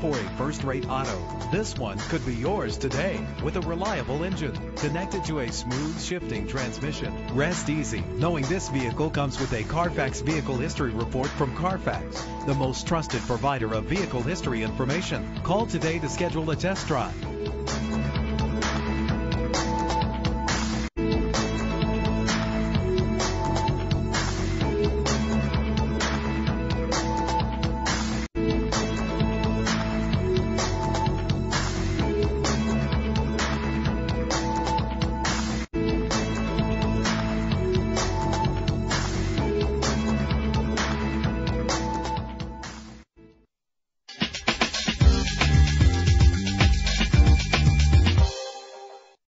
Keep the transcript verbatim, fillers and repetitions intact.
for a first-rate auto, this one could be yours today with a reliable engine connected to a smooth shifting transmission. Rest easy knowing this vehicle comes with a Carfax Vehicle History Report from Carfax, the most trusted provider of vehicle history information. Call today to schedule a test drive.